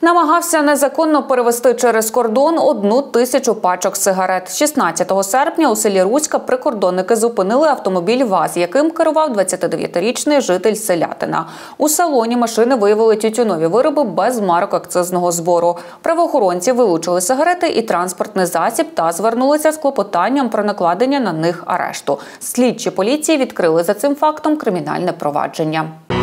Намагався незаконно перевезти через кордон 1000 пачок сигарет. 16 серпня у селі Руська прикордонники зупинили автомобіль ВАЗ, яким керував 29-річний житель Селятина. У салоні машини виявили тютюнові вироби без марок акцизного збору. Правоохоронці вилучили сигарети і транспортний засіб та звернулися з клопотанням про накладення на них арешту. Слідчі поліції відкрили за цим фактом кримінальне провадження.